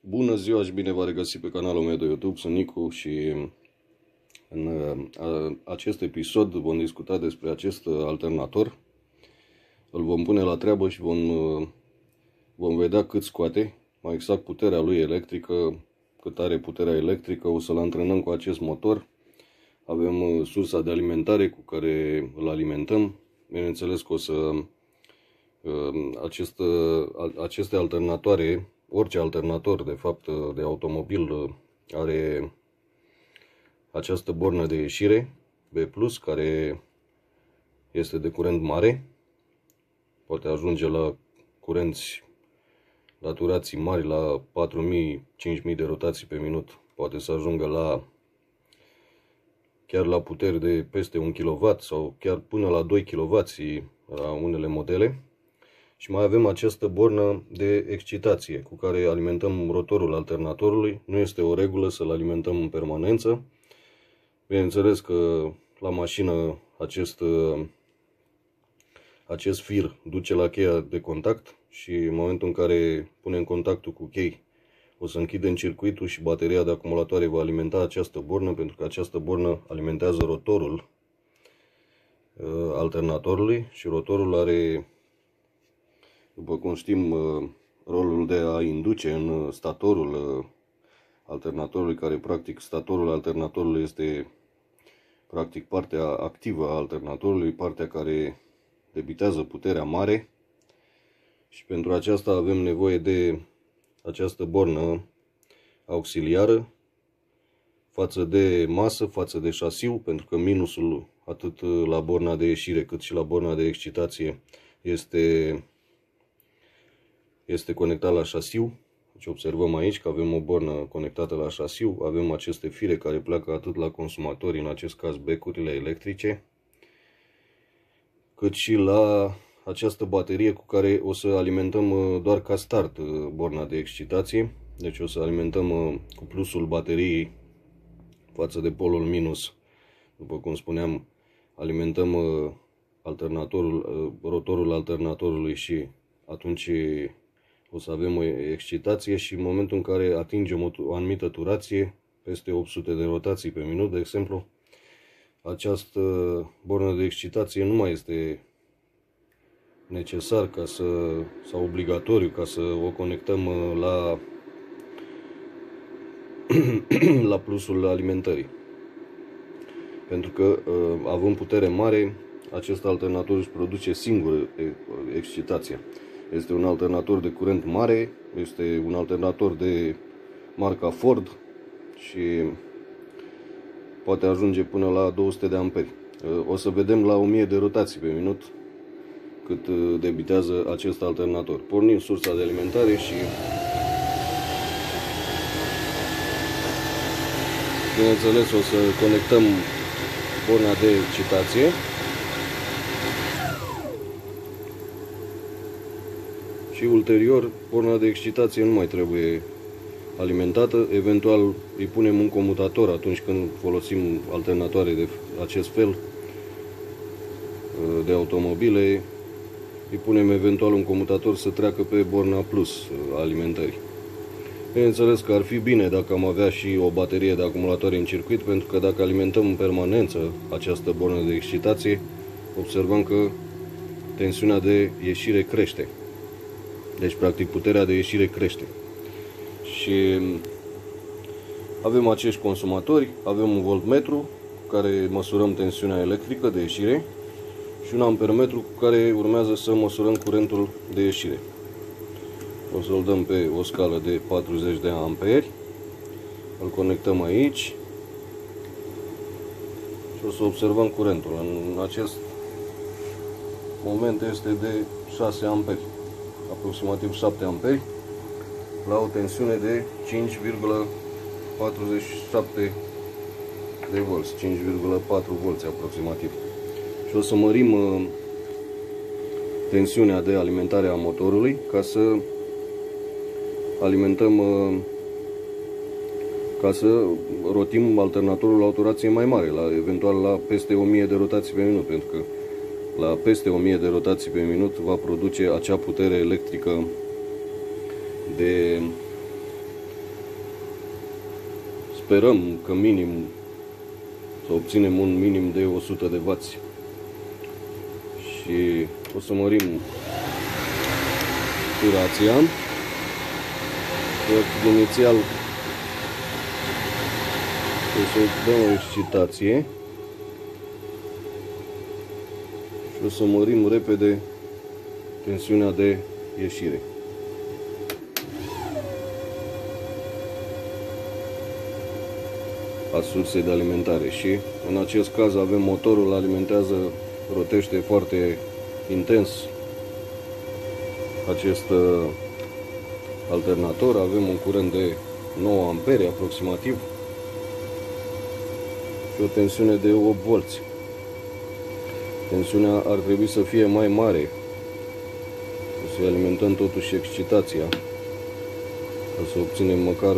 Bună ziua și bine v-am regăsit pe canalul meu de YouTube, sunt Nicu și în acest episod vom discuta despre acest alternator. Îl vom pune la treabă și vom vedea cât scoate, mai exact puterea lui electrică, cât are puterea electrică. O să-l antrenăm cu acest motor. Avem sursa de alimentare cu care îl alimentăm. Bineînțeles că o să aceste alternatoare, orice alternator de fapt de automobil are această bornă de ieșire B+, care este de curent mare, poate ajunge la curenți la turații mari, la 4000-5000 de rotații pe minut, poate să ajungă chiar la puteri de peste 1 kW sau chiar până la 2 kW la unele modele. Și mai avem această bornă de excitație cu care alimentăm rotorul alternatorului. Nu este o regulă să-l alimentăm în permanență. Bineînțeles că la mașină acest fir duce la cheia de contact și în momentul în care punem contactul cu chei o să închidem circuitul și bateria de acumulatoare va alimenta această bornă, pentru că această bornă alimentează rotorul alternatorului și rotorul are, după cum știm, rolul de a induce în statorul alternatorului, care practic statorul alternatorului este practic partea activă a alternatorului, partea care debitează puterea mare, și pentru aceasta avem nevoie de această bornă auxiliară față de masă, față de șasiu, pentru că minusul atât la borna de ieșire cât și la borna de excitație este conectat la șasiu. Deci observăm aici că avem o bornă conectată la șasiu, avem aceste fire care pleacă atât la consumatori, în acest caz becurile electrice, cât și la această baterie cu care o să alimentăm doar ca start borna de excitație. Deci o să alimentăm cu plusul bateriei față de polul minus. După cum spuneam, alimentăm rotorul alternatorului și atunci o să avem o excitație, și în momentul în care atingem o anumită turație, peste 800 de rotații pe minut, de exemplu, această bornă de excitație nu mai este necesar sau obligatoriu ca să o conectăm la plusul alimentării. Pentru că, având putere mare, acest alternator își produce singur excitația. Este un alternator de curent mare, este un alternator de marca Ford și poate ajunge până la 200 de amperi. O să vedem la 1000 de rotații pe minut cât debitează acest alternator. Pornim sursa de alimentare și bineînțeles o să conectăm borna de excitație. Și ulterior, borna de excitație nu mai trebuie alimentată. Eventual îi punem un comutator atunci când folosim alternatoare de acest fel de automobile. Îi punem eventual un comutator să treacă pe borna plus a alimentării. Bineînțeles că ar fi bine dacă am avea și o baterie de acumulatoare în circuit, pentru că dacă alimentăm în permanență această bornă de excitație, observăm că tensiunea de ieșire crește. Deci, practic, puterea de ieșire crește. Și avem acești consumatori, avem un voltmetru cu care măsurăm tensiunea electrică de ieșire și un ampermetru cu care urmează să măsurăm curentul de ieșire. O să-l dăm pe o scală de 40 de amperi, îl conectăm aici și o să observăm curentul. În acest moment este de 6 amperi. Aproximativ 7 amperi la o tensiune de 5,47 de volți, 5,4 volți aproximativ. Și o să mărim tensiunea de alimentare a motorului ca să alimentăm, ca să rotim alternatorul la o turație mai mare, eventual la peste 1000 de rotații pe minut, pentru că la peste 1000 de rotații pe minut va produce acea putere electrică sperăm că minim să obținem un minim de 100 de W. Și o să mărim turația. Inițial o să dăm o excitație și o să mărim repede tensiunea de ieșire. A sursei de alimentare și în acest caz avem motorul alimentează, rotește foarte intens acest alternator, avem un curent de 9 ampere aproximativ și o tensiune de 8 V. Tensiunea ar trebui să fie mai mare, o să alimentăm totuși excitația ca să obținem măcar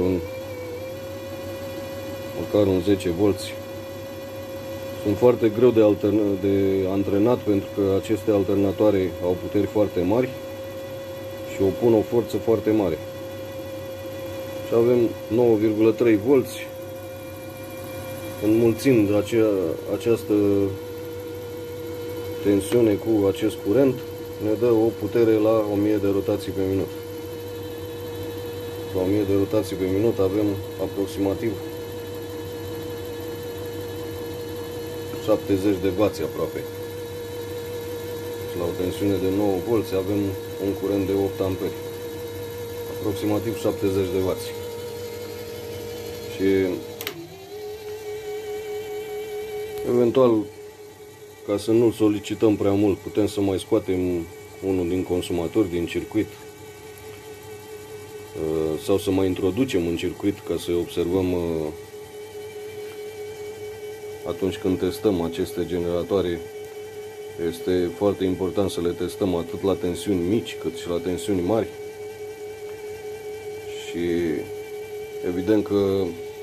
un 10 V. Sunt foarte greu de antrenat pentru că aceste alternatoare au puteri foarte mari și opun o forță foarte mare. Și avem 9,3 V. Înmulțind această tensiune cu acest curent, ne dă o putere la 1000 de rotații pe minut. La 1000 de rotații pe minut avem aproximativ 70 de W aproape. La o tensiune de 9 V avem un curent de 8 amperi. Aproximativ 70 de W. Și eventual, ca să nu solicităm prea mult, putem să mai scoatem unul din consumatori din circuit sau să mai introducem în circuit ca să observăm atunci când testăm aceste generatoare. Este foarte important să le testăm atât la tensiuni mici cât și la tensiuni mari. Și evident că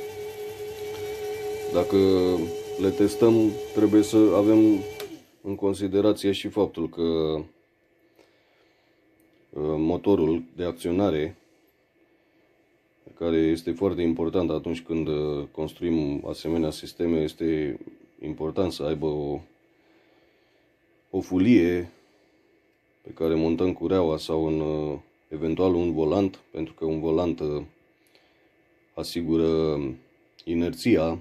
dacă le testăm, trebuie să avem în considerație și faptul că motorul de acționare, care este foarte important atunci când construim asemenea sisteme, este important să aibă o fulie pe care montăm cureaua sau eventual un volant, pentru că un volant asigură inerția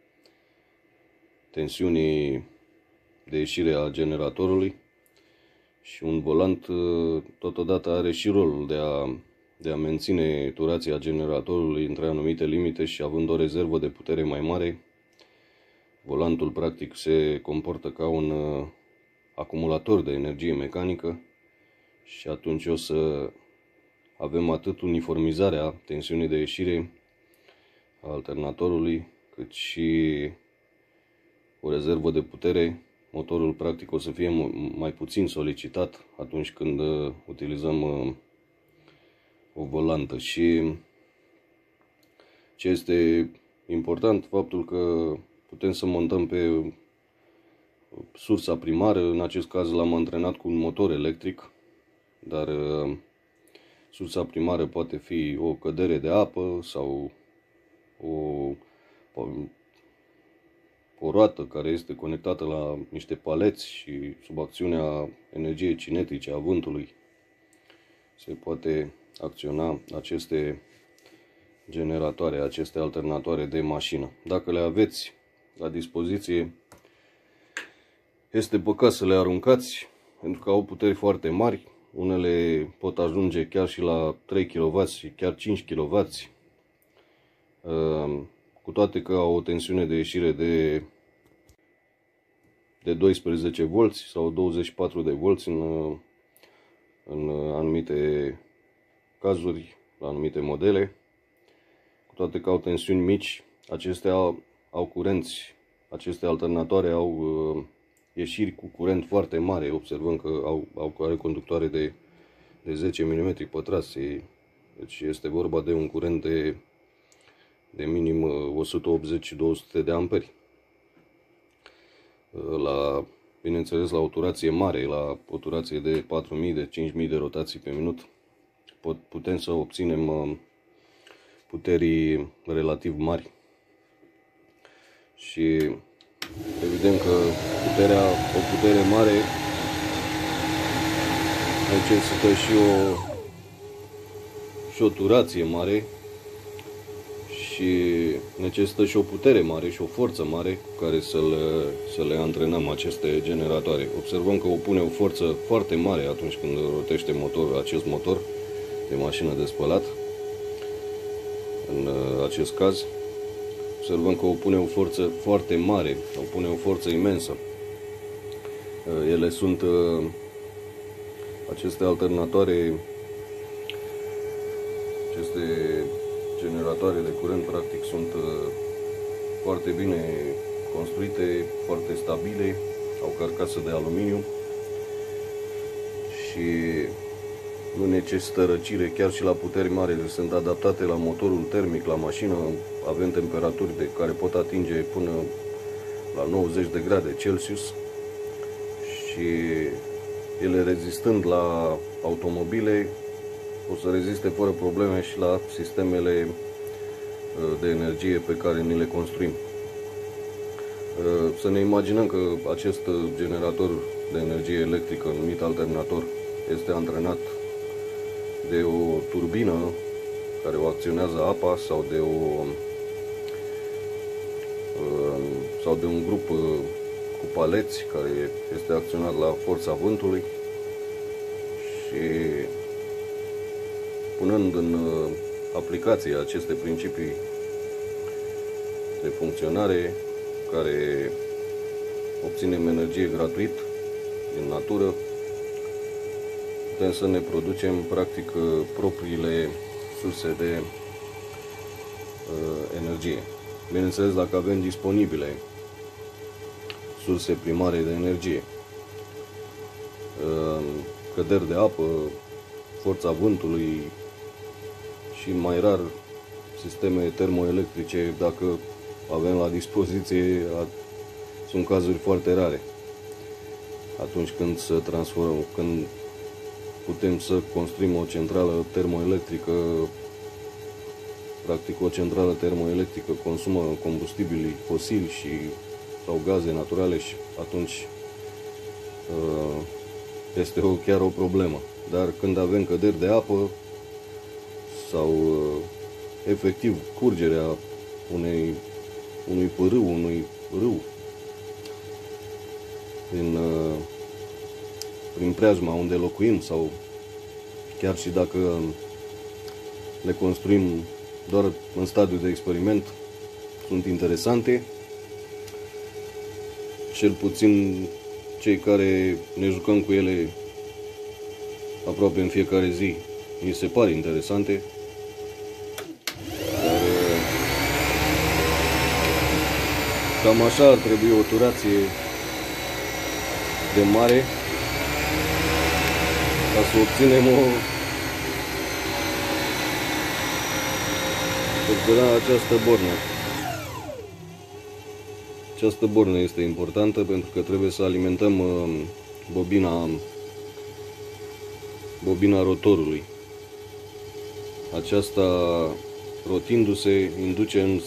tensiunii de ieșire a generatorului și un volant totodată are și rolul de a menține turația generatorului între anumite limite și având o rezervă de putere mai mare, volantul practic se comportă ca un acumulator de energie mecanică și atunci o să avem atât uniformizarea tensiunii de ieșire a alternatorului, cât și o rezervă de putere. Motorul practic o să fie mai puțin solicitat atunci când utilizăm o volantă. Și ce este important, faptul că putem să montăm pe sursa primară. În acest caz l-am antrenat cu un motor electric, dar sursa primară poate fi o cădere de apă sau o roată care este conectată la niște paleți și sub acțiunea energiei cinetice a vântului se poate acționa aceste generatoare, aceste alternatoare de mașină. Dacă le aveți la dispoziție, este păcat să le aruncați, pentru că au puteri foarte mari. Unele pot ajunge chiar și la 3 kW și chiar 5 kW, cu toate că au o tensiune de ieșire de 12 V sau 24 de V în anumite cazuri, la anumite modele. Cu toate că au tensiuni mici, acestea au curenți, aceste alternatoare au ieșiri cu curent foarte mare. Observăm că are conductoare de 10 mm pătrați. Deci este vorba de un curent de minim 180-200 de amperi. Bineînțeles, la o turație mare, la o turație de 4000, de 5000 de rotații pe minut, putem să obținem puteri relativ mari. și evident că o putere mare necesită și o turație mare și necesită și o putere mare și o forță mare cu care să le antrenăm aceste generatoare. Observăm că opune o forță foarte mare atunci când rotește acest motor de mașină de spălat. În acest caz observăm că opune o forță foarte mare, opune o forță imensă. Ele sunt, aceste alternatoare, aceste generatoare de curent practic sunt foarte bine construite, foarte stabile, au carcasă de aluminiu și nu necesită răcire chiar și la puteri mari, sunt adaptate la motorul termic, la mașină, avem temperaturi de care pot atinge până la 90 de grade Celsius și ele rezistând la automobile o să reziste fără probleme și la sistemele de energie pe care ni le construim. Să ne imaginăm că acest generator de energie electrică, numit alternator, este antrenat de o turbină care o acționează apa sau de un grup cu paleți care este acționat la forța vântului și punând în aplicație aceste principii de funcționare, care obținem energie gratuit din natură, putem să ne producem practic propriile surse de energie. Bineînțeles, dacă avem disponibile surse primare de energie, căderi de apă, forța vântului și mai rar sisteme termoelectrice, dacă avem la dispoziție, sunt cazuri foarte rare. Atunci când putem să construim o centrală termoelectrică, practic o centrală termoelectrică consumă combustibili fosili sau gaze naturale și atunci este chiar o problemă. Dar când avem căderi de apă sau efectiv curgerea unui pârâu, unui râu prin preajma unde locuim, sau chiar și dacă le construim doar în stadiu de experiment, sunt interesante. Cel puțin cei care ne jucăm cu ele aproape în fiecare zi, mi se pare interesante. Dar cam așa ar trebui o turație de mare ca să obținem această bornă. Această bornă este importantă pentru că trebuie să alimentăm bobina rotorului. Aceasta, rotindu-se, induce în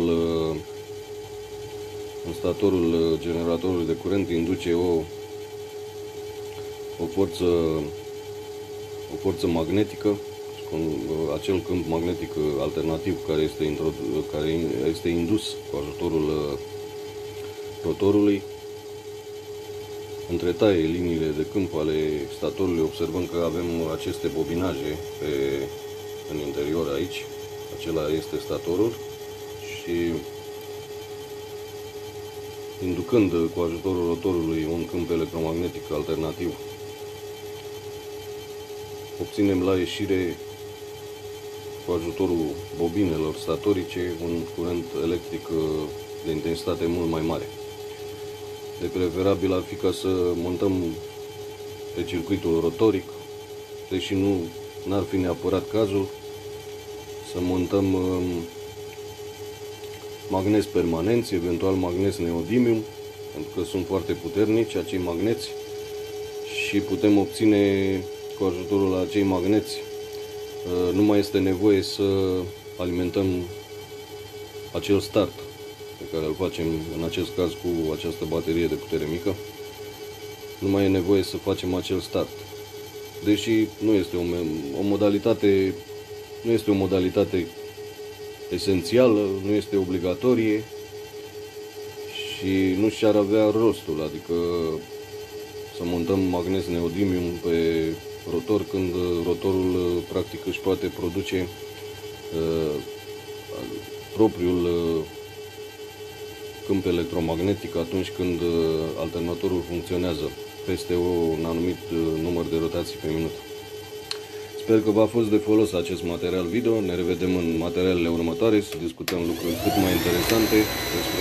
statorul generatorului de curent, induce o forță magnetică, acel câmp magnetic alternativ care este indus cu ajutorul rotorului. Întretaie liniile de câmp ale statorului, observăm că avem aceste bobinaje în interior aici. Acela este statorul și inducând cu ajutorul rotorului un câmp electromagnetic alternativ, obținem la ieșire, cu ajutorul bobinelor statorice, un curent electric de intensitate mult mai mare. De preferabil ar fi ca să montăm pe circuitul rotoric, deși n-ar fi neapărat cazul, să montăm magnezi permanenți, eventual magnezi neodymium, pentru că sunt foarte puternici acei magneți și putem obține cu ajutorul acei magneți, nu mai este nevoie să alimentăm acel start pe care îl facem în acest caz cu această baterie de putere mică, nu mai e nevoie să facem acel start. Deși nu este o modalitate, nu este o modalitate esențială, nu este obligatorie și nu și-ar avea rostul, adică să montăm magnes neodymium pe rotor când rotorul practic își poate produce propriul câmp electromagnetic atunci când alternatorul funcționează peste un anumit număr de rotații pe minut. Sper că v-a fost de folos acest material video. Ne revedem în materialele următoare să discutăm lucruri cât mai interesante despre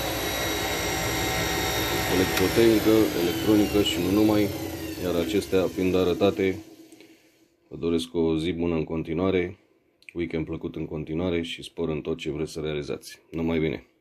electrotehnică, electronică și nu numai. Iar acestea fiind arătate, vă doresc o zi bună în continuare, weekend plăcut în continuare și spor în tot ce vreți să realizați. Numai bine!